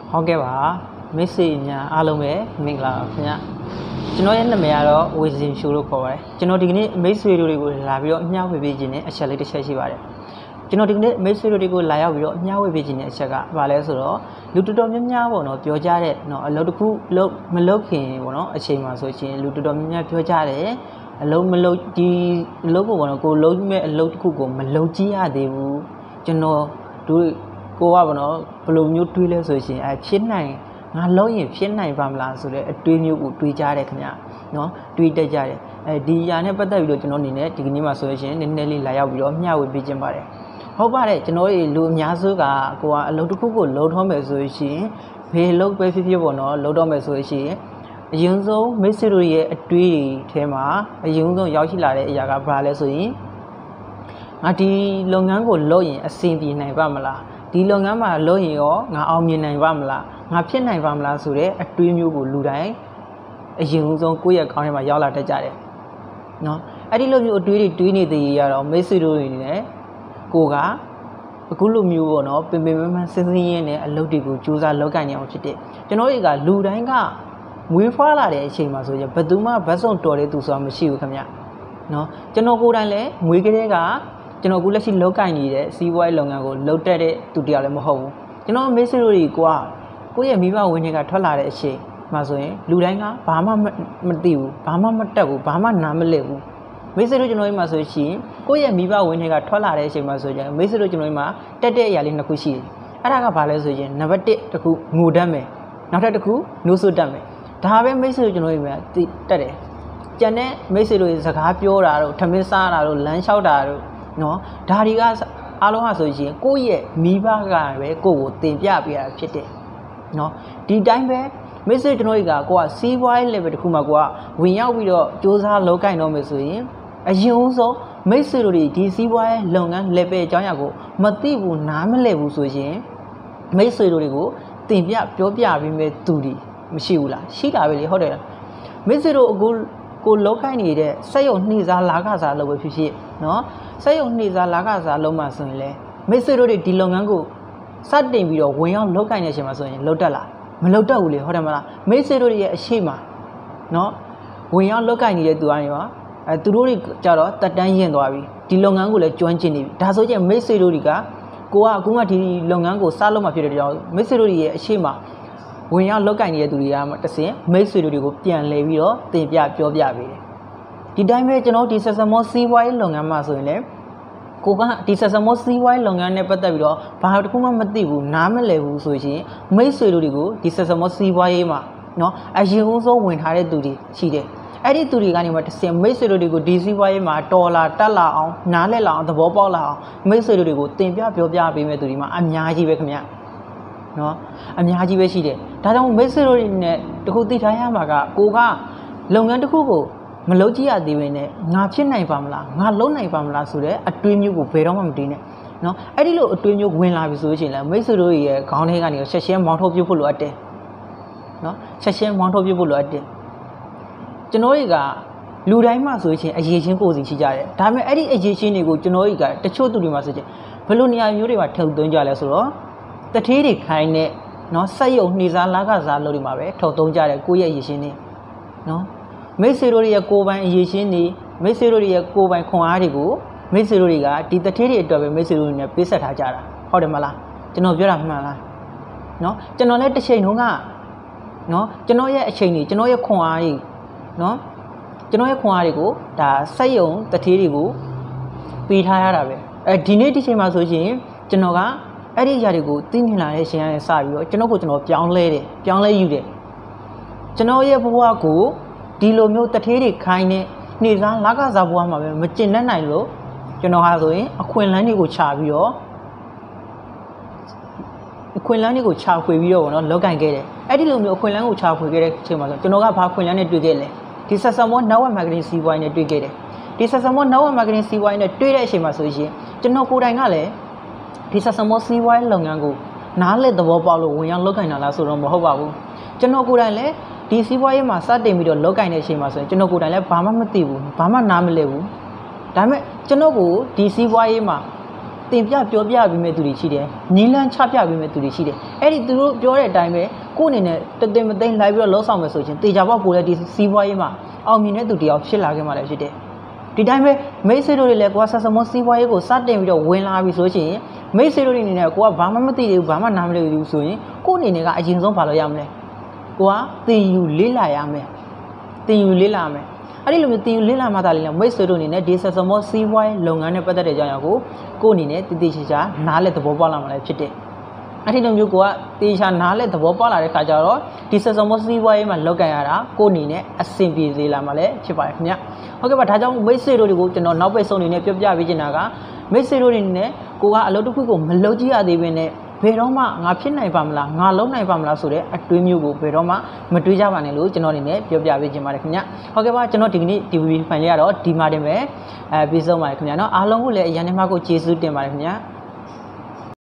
ဟုတ်ကဲ့ပါမိတ်ဆွေများအားလုံးပဲမင်္ဂလာပါခင်ဗျာကျွန်တော်ရဲ့နာမည်ကတော့ဝေစင်ရှိုးလို့ခေါ်ပါတယ်ကျွန်တော်ဒီကနေ့မိတ်ဆွေတို့တွေကိုလာပြီးတော့အမျှဝေပေးခြင်းနဲ့အချက်လေးတစ်ချက်ရှိပါတယ်ကျွန်တော်ဒီကနေ့မိတ်ဆွေတို့တွေကိုလာရောက်ပြီးတော့အမျှဝေပေးခြင်းနဲ့အချက်ကဘာလဲဆိုတော့လူတော်တော်များများပေါ့နော်ပြောကြတဲ့နော်အလုပ်တစ်ခုမလုပ်ခင်ပေါ့နော်အချိန်မှာဆိုရှင်လူတော်တော်များများပြောကြတယ်အလုပ်မလုပ်ဒီအလုပ်ကိုပေါ့နော်ကိုလုံးမဲ့အလုပ်တစ်ခုကိုမလုပ်ကြည့်ရသေးဘူးကျွန်တော်တို့ကိုကပေါ့နော်ဘယ်လိုမျိုးတွေးလဲဆိုရှင်ဖြစ်နိုင်ငါလုံးရင်ဖြစ်နိုင်ပါမလားဆိုတဲ့အတွေးမျိုးကိုတွေးကြတယ်ခင်ဗျာနော်တွေးတတ်ကြတယ်ဒီຢာနဲ့ပတ်သက်ပြီးတော့ကျွန်တော်အနေနဲ့ဒီကနေ့မှာဆိုရှင်နည်းနည်းလေးလာရောက်ပြီးတော့မျှဝေပေးခြင်းပါတယ်ဟုတ်ပါတယ်ကျွန်တော်တို့လူအများစုကကိုကအလုပ်တစ်ခုကိုလုပ်ထောမယ်ဆိုရှင်ဘယ်လုပ်ပဲဖြစ်ဖြစ်ပေါ့နော်လုပ်တော့မယ်ဆိုရှင်အရင်ဆုံးမိတ်ဆွေတို့ရဲ့အတွေးထဲမှာအရင်ဆုံးရောက်ရှိလာတဲ့အရာကဘာလဲဆိုရင်ငါဒီလုပ်ငန်းကိုလုပ်ရင်အဆင်ပြေနိုင်ပါမလားဒီလုပ်ငန်းမှာလုပ်ရင်ရောငါအောင်မြင်နိုင်ပါမလားငါဖြစ်နိုင်ပါမလားဆိုတဲ့အတွေးမျိုးကိုလူတိုင်းအရင်ဆုံးကိုယ့်ရဲ့ခေါင်းထဲမှာရောက်လာတတ်ကြတယ်နော်အဲ့ဒီလိုမျိုးအတွေးတွေတွေးနေသေးရတော့မိတ်ဆွေတို့တွေနဲ့ကိုကအခုလိုမျိုးပေါ့နော်ပင်ပင်မမစဉ်းရင်းနဲ့အလုပ်တွေကိုစူးစမ်းလုပ်ကိုင်နေအောင်ဖြစ်တယ်ကျွန်တော်တွေကလူတိုင်းကမွေးဖွားလာတဲ့အချိန်မှာဆိုရင်ဘယ်သူမှဘတ်စုံတော်တဲ့သူဆိုတာမရှိဘူးခင်ဗျနော်ကျွန်တော်ကိုယ်တိုင်လည်းမွေးကလေးကကျွန်တော်အခုလက်ရှိလုပ်ကိုင်နေတဲ့စီးပွားရေးလုပ်ငန်းကိုလုပ်တတ်တဲ့သူတရားလည်းမဟုတ်ဘူးကျွန်တော်မိတ်ဆွေတို့တွေကကိုယ့်ရဲ့မိဘဝင်တွေကထွက်လာတဲ့အချိန်မှာဆိုရင်လူတိုင်းကဘာမှမသိဘူးဘာမှမတတ်ဘူးဘာမှနားမလည်ဘူးမိတ်ဆွေတို့ကျွန်တော်တို့မှာဆိုရှင်ကိုယ့်ရဲ့မိဘဝင်တွေကထွက်လာတဲ့အချိန်မှာဆိုရင်မိတ်ဆွေတို့ကျွန်တော်တို့မှာတက်တဲ့အရာလေးနှစ်ခုရှိတယ်အဲ့ဒါကဘာလဲဆိုရင်နံပါတ်1တစ်ခုငိုတတ်မယ်နောက်ထပ်တစ်ခုနှိုးဆွတတ်မယ်ဒါပဲမိတ်ဆွေတို့ကျွန်တော်တို့မှာတက်တယ်ကျန်တဲ့မိတ်ဆွေတို့စကားပြောတာတို့ထမင်းစားတာတို့လမ်းလျှောက်တာတို့နော်ဒါတွေကအားလုံးဟာဆိုရင်ကိုယ့်ရဲ့မိဘကပဲကိုယ့်ကိုတင်ပြပေးရတာဖြစ်တယ်နော်ဒီတိုင်းပဲမိတ်ဆွေကျွန်တော်တို့ကကိုကစီးပွားရေး level တစ်ခုမှာကိုကဝင်ရောက်ပြီးတော့စူးစမ်းလုပ်ကိုင်တော့မယ်ဆိုရင်အရင်ဆုံးမိတ်ဆွေတို့ဒီစီးပွားရေးလုပ်ငန်း level အကြောင်းအရာကိုမသိဘူးနားမလည်ဘူးဆိုရင်မိတ်ဆွေတို့တွေကိုတင်ပြပြောပြပေးမဲ့သူတွေမရှိဘူးလားရှိတာပဲလေဟုတ်တယ်လားမိတ်ဆွေတို့အခုကိုလောက်ခိုင်းနေတဲ့စက်ရုံနှိစားလာကစားလုပ်ပဲဖြစ်ဖြစ်နော်စက်ရုံနှိစားလာကစားလုံးမှဆိုရင်လေမိတ်ဆွေတို့တွေဒီလုပ်ငန်းကိုစတင်ပြီးတော့ဝင်ရောက်လုပ်ကိုင်နေချိန်မှာဆိုရင်လုပ်တတ်လားမလုပ်တတ်ဘူးလေဟုတ်တယ်မလားမိတ်ဆွေတို့ရဲ့အရှိမနော်ဝင်ရောက်လုပ်ကိုင်နေတဲ့သူကနေပါသူတို့တွေကြတော့တက်တန်းရင်သွားပြီဒီလုပ်ငန်းကိုလည်းကျွမ်းကျင်နေပြီဒါဆိုရင်မိတ်ဆွေတို့တွေကကိုကအခုမှဒီလုပ်ငန်းကိုစလုပ်မှဖြစ်တဲ့ကြောင့်မိတ်ဆွေတို့ရဲ့အရှိမဝင်ရောက်လုပ်ကိုင်နေတဲ့သူတွေကတဆင်မိတ်ဆွေတို့တွေကိုပြန်လဲပြီးတော့တင်ပြပြောပြပေးတယ်ဒီတိုင်းပဲကျွန်တော်ဒီဆက်ဆံမောစီးပွားရေးလုပ်ငန်းမှာဆိုရင်လည်းကိုကဒီဆက်ဆံမောစီးပွားရေးလုပ်ငန်းနဲ့ပတ်သက်ပြီးတော့ဘာတစ်ခုမှမသိဘူးနားမလည်ဘူးဆိုရင်မိတ်ဆွေတို့တွေကိုဒီဆက်ဆံမောစီးပွားရေးမှာနော်အရင်ဆုံးဝင်ထားတဲ့သူတွေရှိတယ်အဲ့ဒီသူတွေကနေမှတဆင်မိတ်ဆွေတို့တွေကိုဒီစီးပွားရေးမှာတော်လာတက်လာအောင်နားလည်လာအောင်သဘောပေါက်လာအောင်မိတ်ဆွေတို့တွေကိုတင်ပြပြောပြပေးမဲ့သူတွေမှာအများကြီးပဲခင်ဗျနော်အများကြီးပဲရှိတယ်ဒါကြောင့်မိတ်ဆွေတို့တွေနဲ့တခုသိထားရမှာကကိုကလုပ်ငန်းတစ်ခုကိုမလုပ်ကြည့်ရသေးဘဲနဲ့ငါဖြစ်နိုင်ပါမလားငါလုပ်နိုင်ပါမလားဆိုတဲ့အတွေးမျိုးကိုဘယ်တော့မှမတည်နဲ့နော်အဲ့ဒီလိုအတွေးမျိုးဝင်လာပြီဆိုရင်လည်းမိတ်ဆွေတို့ရဲ့ခေါင်းထဲကနေဆက်ရှင်းမောင်းထုတ်ပြဖို့လိုအပ်တယ်နော်ဆက်ရှင်းမောင်းထုတ်ပြဖို့လိုအပ်တယ်ကျွန်တော်တွေကလူတိုင်းမှဆိုရင်အရေးချင်းကိုယ်စီရှိကြတယ်ဒါပေမဲ့အဲ့ဒီအရေးချင်းတွေကိုကျွန်တော်တွေကတချို့သူတွေမှဆိုရင်ဘယ်လိုနေရာမျိုးတွေမှာထုတ်သွင်းကြလဲဆိုတော့တထေးတွေခိုင်းတဲ့နော်စက်ရုံနှိစားလာကစားလုပ်တွေမှာပဲထုတ်သုံးကြတယ်ကိုယ့်ရဲ့အရေးချင်းတွေနော်မိတ်ဆွေတို့ရဲ့ကိုယ်ပိုင်အရေးချင်းတွေမိတ်ဆွေတို့ရဲ့ကိုယ်ပိုင်ခွန်အားတွေကိုမိတ်ဆွေတို့တွေကဒီတထေးတွေအတွက်ပဲမိတ်ဆွေတို့တွေနဲ့ပေးဆက်ထားကြတာဟုတ်တယ်မလားကျွန်တော်ပြောတာမှန်လားနော်ကျွန်တော်လည်းတစ်ချိန်တုန်းကနော်ကျွန်တော်ရဲ့အချိန်တွေကျွန်တော်ရဲ့ခွန်အားတွေနော်ကျွန်တော်ရဲ့ခွန်အားတွေကိုဒါစက်ရုံတထေးတွေကိုပေးထားရတာပဲဒီနေ့ဒီချိန်မှာဆိုရင်ကျွန်တော်ကအဲ့ဒီຢာတွေကိုသိမြင်လာတဲ့ရှင်ရတဲ့စပြီးတော့ကျွန်တော်ပြောင်းလဲယူတယ်ကျွန်တော်ရဲ့ဘဝကိုဒီလိုမျိုးတထေးတွေခိုင်းနေနေစားလာကစားဘဝမှာပဲမကျင်တတ်နိုင်လို့ကျွန်တော်ဟာဆိုရင်အခွင့်အလမ်းတွေကိုခြာပြီးတော့ခွင့်လန်းတွေကိုခြာဖွေပြီးတော့ဗောနော်လောက်ကင်ခဲ့တယ်အဲ့ဒီလိုမျိုးအခွင့်အလမ်းကိုခြာဖွေခဲ့တဲ့အချိန်မှာဆိုကျွန်တော်ကဘာခွင့်လန်းနဲ့တွေ့ခဲ့လဲဒီဆက်ဆံမော network marketing စီးပွားရေးနဲ့တွေ့ခဲ့တယ်ဒီဆက်ဆံမော network marketing စီးပွားရေးနဲ့တွေ့တဲ့အချိန်မှာဆိုရင်ကျွန်တော်ကိုယ်တိုင်ကလည်းဒီဆက်ဆံမောစီးပွားရေးလုပ်ငန်းကိုနားလည်သဘောပေါက်လို့ဝင်ရောက်လောက်ကင်တာလားဆိုတော့မဟုတ်ပါဘူးကျွန်တော်ကိုယ်တိုင်လည်းဒီစီးပွားရေးမှာစတင်ပြီးတော့လောက်ကင်တဲ့အချိန်မှာဆိုရင်ကျွန်တော်ကိုယ်တိုင်လည်းဘာမှမသိဘူးဘာမှနားမလည်ဘူးဒါပေမဲ့ကျွန်တော်ကိုဒီစီးပွားရေးမှာတင်ပြပြောပြပြီးမဲ့သူတွေရှိတယ်နီလန်းချပြပြီးမဲ့သူတွေရှိတယ်အဲ့ဒီသူတို့ပြောတဲ့အတိုင်းပဲကိုယ့်အနေနဲ့တသိမသိလိုက်ပြီးတော့လှုပ်ဆောင်မယ်ဆိုရင်တေချာပေါက်ပို့တဲ့ဒီစီးပွားရေးမှာအောင်မြင်တဲ့သူတယောက်ဖြစ်လာခဲ့မှလည်းဖြစ်တယ်ဒီတိုင်းပဲမိတ်ဆွေတို့တွေလည်းကိုကဆက်စမစီးပွားရေးကိုစတင်ပြီးတော့ဝင်လာပြီဆိုရင်မိတ်ဆွေတို့တွေအနေနဲ့ကိုကဘာမှမသိသေးဘူးဘာမှနားမလည်ဘူးဆိုရင်ကိုယ့်အနေနဲ့ကအရင်ဆုံးဘာလို့ရမလဲကိုကသင်ယူလေးလာရမယ်သင်ယူလေးလာမယ်အဲ့ဒီလိုမျိုးသင်ယူလေးလာမှသာလေမိတ်ဆွေတို့အနေနဲ့ဒီဆက်စမစီးပွားရေးလုပ်ငန်းနဲ့ပတ်သက်တဲ့အကြောင်းအရာကိုကိုယ့်အနေနဲ့တည်တည်ချာချာနားလည်သဘောပေါက်လာမှလည်းဖြစ်တယ်အဲ့ဒီလိုမျိုးကိုကတေချာနားလည်သဘောပေါက်လာတဲ့ခါကျတော့ဒီဆက်စမစီးပွားရေးမှာလောက်ကန်ရတာကိုယ့်အနေနဲ့အဆင်ပြေသေးလာမှလည်းဖြစ်ပါတယ်ခင်ဗျဟုတ်ကဲ့ပါဒါကြောင့်မိတ်ဆွေတို့တွေကိုကျွန်တော်နောက်ပိတ်ဆုံးအနေနဲ့ပြောပြပေးချင်တာကမိတ်ဆွေတို့တွေနဲ့ကိုကအလုပ်တစ်ခုကိုမလုပ်ကြည့်ရသေးဘဲနဲ့ဘယ်တော့မှငါဖြစ်နိုင်ပါမလားငါလုံးနိုင်ပါမလားဆိုတဲ့အတွေးမျိုးကိုဘယ်တော့မှမတွေးကြပါနဲ့လို့ကျွန်တော်အနေနဲ့ပြောပြပေးချင်ပါတယ်ခင်ဗျဟုတ်ကဲ့ပါကျွန်တော်ဒီကနေ့ DVB ဖိုင်လေးကတော့ဒီမှာတင်ပဲပြီးဆုံးပါတယ်ခင်ဗျာနော်အားလုံးကိုလည်းအရင်ထဲမှာကိုကျေးဇူးတင်ပါတယ်ခင်ဗျာ